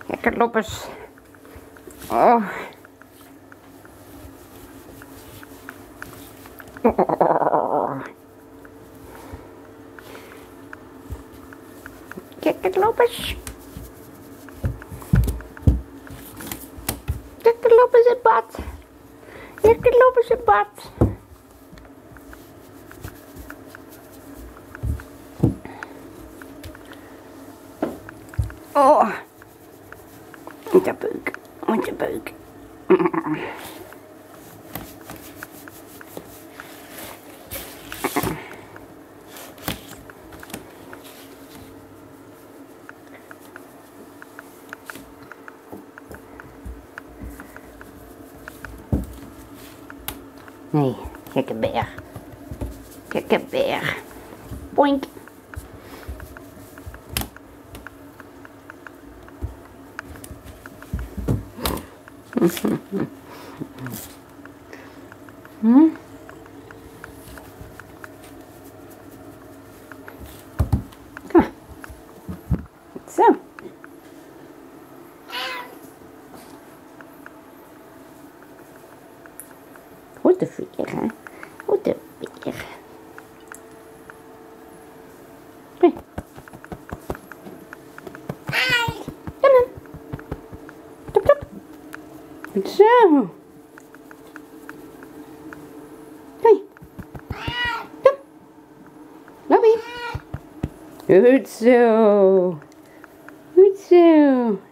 Lekker Lobbes. Oh. Oh. Lekker Lobbes. Lekker Lobbes in bad. Lekker Lobbes in bad. Oh. Met de buik. Met de buik. Nee, gekke beer. Gekke beer. Boink. Hm? Kom maar. Zo. Goed de beer, hè? Goed de beer. Hey. Kom dan. Top, top. Goed zo. Hey. Kom. Lobbie. Goed zo. Goed zo.